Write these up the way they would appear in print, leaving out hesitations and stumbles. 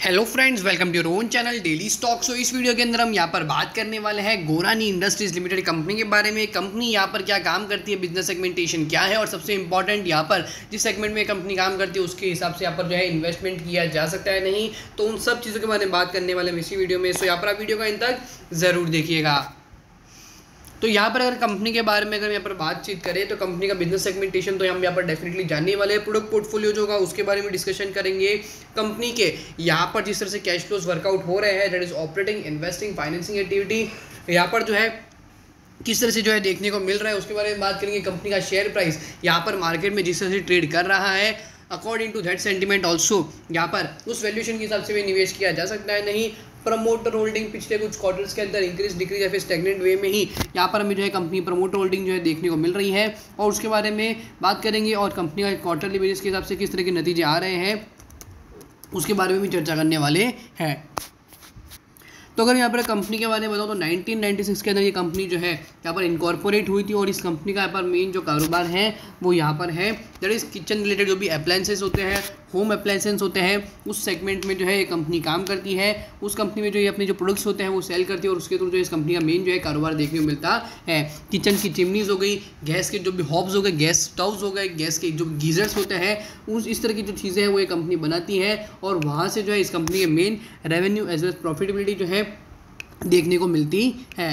Hello friends, welcome to your own channel daily stock. So इस video के अंदर हम यहाँ पर बात करने वाले हैं गोरानी इंडस्ट्रीज लिमिटेड कंपनी के बारे में। कंपनी यहाँ पर क्या काम करती है, बिजनेस सेगमेंटेशन क्या है और सबसे इंपॉर्टेंट यहाँ पर जिस सेगमेंट में कंपनी काम करती है उसके हिसाब से यहाँ पर जो है इन्वेस्टमेंट किया जा सकता है नहीं, तो उन सब चीज़ों के बारे में बात करने वाले हम इसी वीडियो में। सो यहाँ पर आप वीडियो का अंत तक ज़रूर देखिएगा। तो यहाँ पर अगर कंपनी के बारे में अगर यहाँ पर बातचीत करें तो कंपनी का बिजनेस सेगमेंटेशन तो हम यहाँ पर डेफिनेटली जानने वाले हैं। प्रोडक्ट पोर्टफोलियो जो होगा उसके बारे में डिस्कशन करेंगे। कंपनी के यहाँ पर जिस तरह से कैश फ्लोज वर्कआउट हो रहे हैं, that is operating, investing, financing activity, यहाँ पर जो है किस तरह से जो है देखने को मिल रहा है उसके बारे में बात करेंगे। कंपनी का शेयर प्राइस यहाँ पर मार्केट में जिस तरह से ट्रेड कर रहा है, according to that sentiment also यहाँ पर उस वैल्यूएशन के हिसाब से भी निवेश किया जा सकता है नहीं। प्रमोटर होल्डिंग पिछले कुछ क्वार्टर्स के अंदर इंक्रीज डिक्रीज या फिर स्टैग्नेंट वे में ही यहाँ पर हमें जो है कंपनी प्रमोटर होल्डिंग जो है देखने को मिल रही है, और उसके बारे में बात करेंगे। और कंपनी का क्वार्टरली बेसिस के हिसाब से किस तरह के नतीजे आ रहे हैं उसके बारे में भी चर्चा करने वाले हैं। तो अगर यहाँ पर कंपनी के बारे में बताओ तो 1996 के अंदर ये कंपनी जो है यहाँ पर इनकॉर्पोरेट हुई थी, और इस कंपनी का यहाँ पर मेन जो कारोबार है वो यहाँ पर है, दैट इज किचन रिलेटेड जो भी अप्लायंसेस होते हैं, होम अप्लायंसेस होते हैं, उस सेगमेंट में जो है ये कंपनी काम करती है। उस कंपनी में जो ये अपने जो प्रोडक्ट्स होते हैं वो सेल करती है, और उसके थ्रू जो इस कंपनी का मेन जो है कारोबार देखने को मिलता है। किचन की चिमनीज हो गई, गैस के जो भी हॉब्स हो गए, गैस स्टव्स हो गए, गैस के जो गीजर्स होते हैं, उस इस तरह की जो चीज़ें हैं वो ये कंपनी बनाती है, और वहाँ से जो है इस कंपनी के main revenue as well profitability जो है देखने को मिलती है।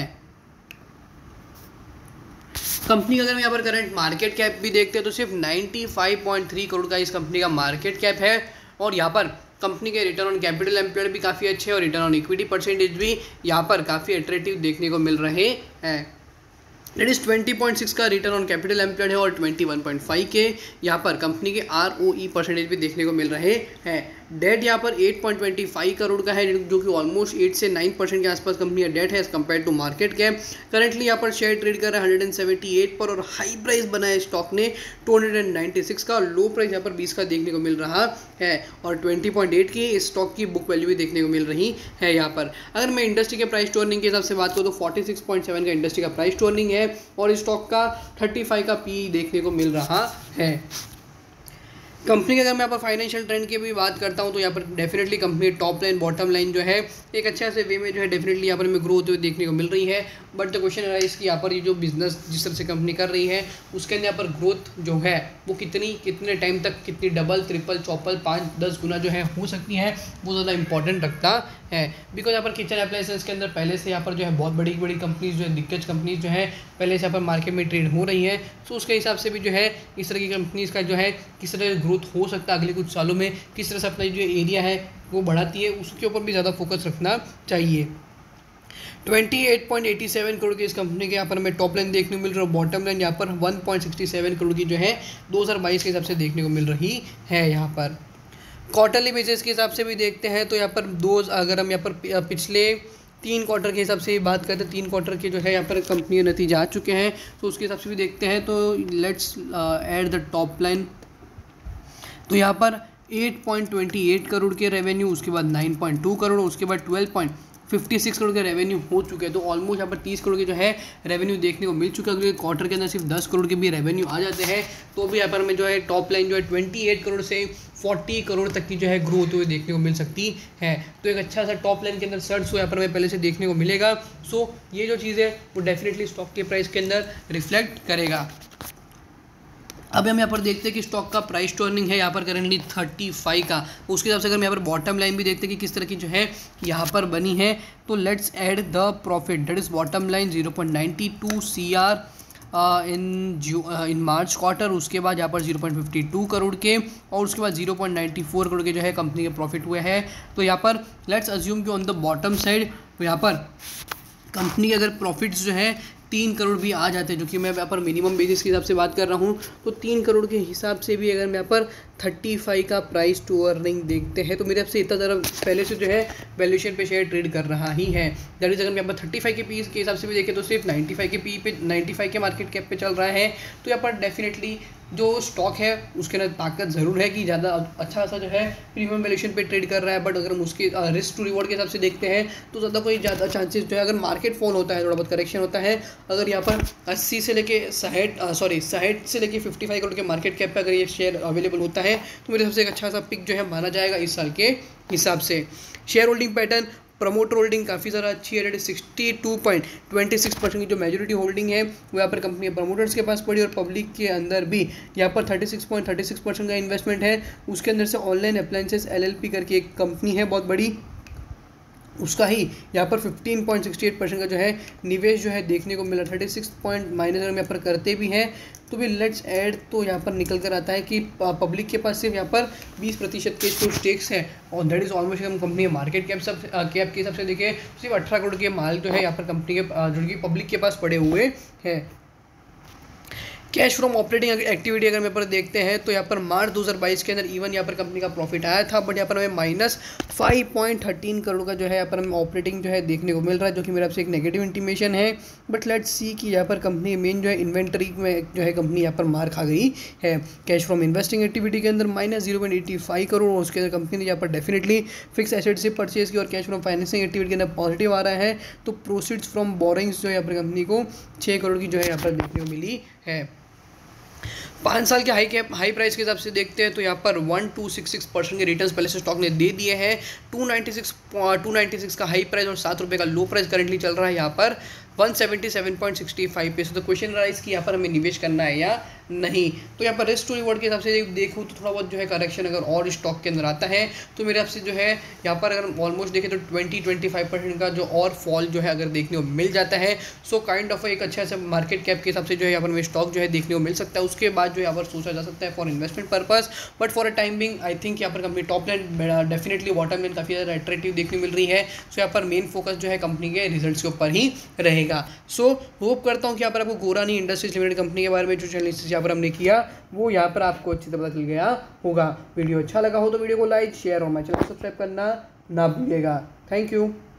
कंपनी का अगर हम यहाँ पर करंट मार्केट कैप भी देखते हैं तो सिर्फ 95.3 करोड़ का इस कंपनी का मार्केट कैप है, और यहाँ पर कंपनी के रिटर्न ऑन कैपिटल एम्प्लॉयड भी काफ़ी अच्छे और रिटर्न ऑन इक्विटी परसेंटेज भी यहाँ पर काफ़ी अट्रैक्टिव देखने को मिल रहे हैं। दैट इज 20.6 का रिटर्न ऑन कैपिटल एम्प्लॉयड है, और 21.5 के यहाँ पर कंपनी के ROE परसेंटेज भी देखने को मिल रहे हैं। डेट यहाँ पर 8.25 करोड़ का है, जो कि ऑलमोस्ट 8 से 9% के आसपास कंपनी का डेट है as compare to market cap. Currently यहाँ पर शेयर ट्रेड कर रहा है 178 पर, और हाई प्राइस बना है स्टॉक ने 296 का, लो प्राइस यहाँ पर 20 का देखने को मिल रहा है, और 20.8 की इस स्टॉक की बुक वैल्यू भी देखने को मिल रही है। यहाँ पर अगर मैं इंडस्ट्री के प्राइस टू अर्निंग के हिसाब से बात करूँ तो 46.7 का इंडस्ट्री का प्राइस टू अर्निंग है, और इस स्टॉक का 35 का PE देखने को मिल रहा है। कंपनी के अगर मैं यहाँ पर फाइनेंशियल ट्रेंड की भी बात करता हूँ तो यहाँ पर definitely company top line bottom line जो है एक अच्छा से वे में जो है डेफिनेटली यहाँ पर हमें ग्रोथ हुई देखने को मिल रही है। बट द क्वेश्चन है इसकी यहाँ पर ये जो बिजनेस जिस तरह से कंपनी कर रही है उसके अंदर यहाँ पर ग्रोथ जो है वो कितने टाइम तक कितनी डबल ट्रिपल चौपल 5-10 गुना जो है हो सकती है, वो ज़्यादा इंपॉर्टेंट रखता है। बिकॉज यहाँ पर किचन अप्लायंसेस के अंदर पहले से यहाँ पर जो है बहुत बड़ी बड़ी कंपनीज जो है, दिग्गज कंपनीज जो है पहले से यहाँ पर मार्केट में ट्रेड हो रही है, तो उसके हिसाब से भी जो है इस तरह की कंपनीज का जो है किस तरह ग्रोथ हो सकता है अगले कुछ सालों में, किस तरह से अपना जो एरिया है वो बढ़ाती है, उसके ऊपर भी ज़्यादा फोकस रखना चाहिए। 28.87 करोड़ की इस कंपनी के यहाँ पर हमें टॉप लाइन देखने को मिल रहा है, बॉटम लाइन यहाँ पर 1.67 करोड़ की जो है 2022 के हिसाब से देखने को मिल रही है। यहाँ पर क्वार्टरली बेसिस के हिसाब से भी देखते हैं तो यहाँ पर अगर हम यहाँ पर पिछले 3 क्वार्टर के हिसाब से बात करते हैं, 3 क्वार्टर के जो है यहाँ पर कंपनी के नतीजे आ चुके हैं, तो उसके हिसाब से भी देखते हैं। तो let's add the top line. तो यहाँ पर 8.28 करोड़ के रेवेन्यू, उसके बाद 9.2 करोड़, उसके बाद 12.56 करोड़ के रेवेन्यू हो चुके हैं, तो ऑलमोस्ट यहाँ पर 30 करोड़ के जो है रेवेन्यू देखने को मिल चुका है। क्योंकि क्वार्टर के अंदर सिर्फ 10 करोड़ के भी रेवेन्यू आ जाते हैं, तो भी यहाँ पर हमें जो है टॉप लाइन जो है 28 करोड़ से 40 करोड़ तक की जो है ग्रोथ हुई देखने को मिल सकती है। तो एक अच्छा सा टॉप लाइन के अंदर सर्च यहाँ पर हमें पहले से देखने को मिलेगा। सो ये जो चीज़ है वो डेफिनेटली स्टॉक के प्राइस के अंदर रिफ्लेक्ट करेगा। अब हम यहाँ पर देखते हैं कि स्टॉक का प्राइस टू अर्निंग है यहाँ पर करेंटली 35 का, उसके हिसाब से अगर हम यहाँ पर बॉटम लाइन भी देखते हैं कि किस तरह की जो है यहाँ पर बनी है, तो let's add the profit. That is bottom line 0.92 CR in March quarter, उसके बाद यहाँ पर 0.52 करोड़ के, और उसके बाद 0.94 करोड़ के जो है कंपनी के प्रॉफिट हुए हैं। तो यहाँ पर लेट्स अज्यूम कि ऑन द बॉटम साइड तो यहाँ पर कंपनी के अगर प्रॉफिट्स जो है 3 करोड़ भी आ जाते हैं, जो कि मैं यहाँ पर मिनिमम बेसिस के हिसाब से बात कर रहा हूँ, तो 3 करोड़ के हिसाब से भी अगर मैं यहाँ पर 35 का प्राइस टू अर्निंग देखते हैं तो मेरे हिसाब से इतना ज़्यादा पहले से जो है वैल्यूएशन पे शेयर ट्रेड कर रहा ही है। दैट इज अगर मैं यहाँ पर 35 के PE के हिसाब से भी देखें तो सिर्फ 95 के PE पे 95 के मार्केट कैप पे चल रहा है। तो यहाँ पर डेफिनेटली जो स्टॉक है उसके अंदर ताकत ज़रूर है कि ज़्यादा अच्छा सा जो है प्रीमियम वैल्यूएशन पे ट्रेड कर रहा है। बट अगर हम उसके रिस्क टू रिवॉर्ड के हिसाब से देखते हैं तो ज़्यादा कोई ज़्यादा चांसेस जो है, अगर मार्केट फॉल होता है, थोड़ा बहुत करेक्शन होता है, अगर यहाँ पर 80 से लेके 60 से लेके 55 करोड़ के मार्केट कैप पे अगर ये शेयर अवेलेबल होता है, तो मेरे सबसे एक अच्छा सा पिक जो है माना जाएगा इस साल के हिसाब से। Share holding pattern, promoter holding काफ़ी ज़्यादा अच्छी है, 62.26% की जो मेजोरिटी होल्डिंग है वो यहाँ पर कंपनी प्रमोटर्स के पास पड़ी, और पब्लिक के अंदर भी यहाँ पर 36.36% का इन्वेस्टमेंट है। उसके अंदर से ऑनलाइन अप्लायंसेस LLP करके एक कंपनी है बहुत बड़ी, उसका ही यहाँ पर 15.68% का जो है निवेश जो है देखने को मिला। 36 पॉइंट माइनस अगर हम यहाँ पर करते भी हैं तो भी लेट्स ऐड, तो यहाँ पर निकल कर आता है कि पब्लिक के पास सिर्फ यहाँ पर 20% के जो स्टेक्स हैं, और दैट इज ऑलमोस्ट हम कंपनी मार्केट कैप कैप के हिसाब से देखें सिर्फ 18 करोड़ के माल जो है यहाँ पर कंपनी के जो कि पब्लिक के पास पड़े हुए हैं। कैश फ्रॉम ऑपरेटिंग एक्टिविटी अगर यहाँ पर देखते हैं तो यहाँ पर मार्च 2022 के अंदर इवन यहाँ पर कंपनी का प्रॉफिट आया था, बट यहाँ पर हमें -5.13 करोड़ का जो है यहाँ पर हमें ऑपरेटिंग जो है देखने को मिल रहा है, जो कि मेरे आपसे एक नेगेटिव इंटीमेशन है। बट लेट्स सी कि यहाँ पर कंपनी मेन जो है इन्वेंटरी में जो है कंपनी यहाँ पर मार खा गई है। कैश फ्रॉम इन्वेस्टिंग एक्टिविटी के अंदर -0.85 करोड़, और उसके अंदर कंपनी ने यहाँ पर डेफिनेटली फिक्स एसेट से परचेज की, और कैश फ्रॉम फाइनेंसिंग एक्टिविटी के अंदर पॉजिटिव आ रहा है। तो प्रोसीड्स फ्रॉम बोरिंग्स जो है यहाँ पर कंपनी को 6 करोड़ की जो है यहाँ पर देखने को मिली है। 5 साल के हाई प्राइस के हिसाब से देखते हैं तो यहाँ पर 1266% के रिटर्न्स पहले से स्टॉक ने दे दिए हैं। 296 का हाई प्राइस और 7 रुपये का लो प्राइस करंटली चल रहा है यहाँ पर 177.65 पे। तो क्वेश्चन राइज कि यहाँ पर हमें निवेश करना है या नहीं। तो यहाँ पर रिस्क टू रिवॉर्ड के हिसाब से देखूँ तो थोड़ा बहुत जो है करेक्शन अगर और स्टॉक के अंदर आता है तो मेरे हिसाब से जो है यहाँ पर अगर ऑलमोस्ट देखें तो 20-25% का जो और फॉल जो है अगर देखने को मिल जाता है, सो काइंड ऑफ एक अच्छा सा मार्केट कैप के हिसाब से जो है यहाँ पर हमें स्टॉक जो है देखने को मिल सकता है। उसके बाद जो यहाँ पर सोचा जा सकता है for investment purpose, but for a time being I think यहाँ पर company top line definitely bottom line काफ़ी ज़्यादा अट्रैक्टिव देखने मिल रही है। सो यहाँ पर मेन फोकस जो है कंपनी के रिजल्ट्स के ऊपर ही रहेगा। सो होप करता हूँ कि यहाँ पर आपको गोरानी इंडस्ट्रीज लिमिटेड कंपनी के बारे में जो एनालिसिस यहाँ पर हमने किया वो यहाँ पर आपको अच्छी तरह पता चल गया होगा। वीडियो अच्छा लगा हो तो वीडियो को लाइक शेयर और हमारे चैनल को सब्सक्राइब करना ना भूलिएगा। Thank you.